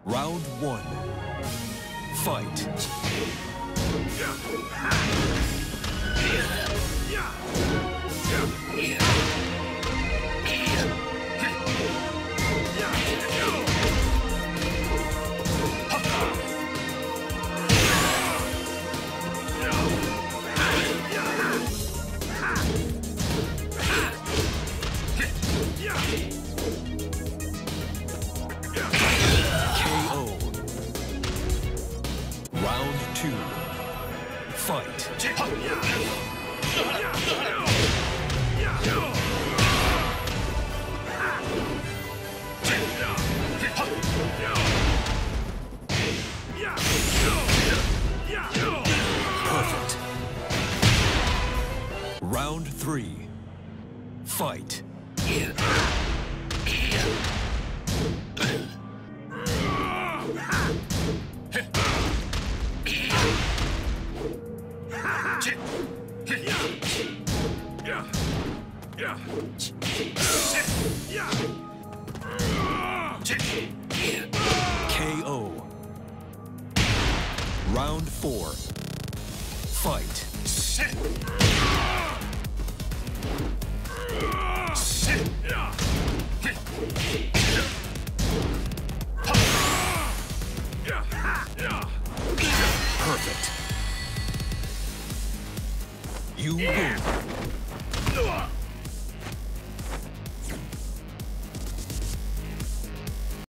Round one. Fight. KO. Round two. Fight. Perfect. Round three. Fight. KO. Round four. Fight. Perfect. You win.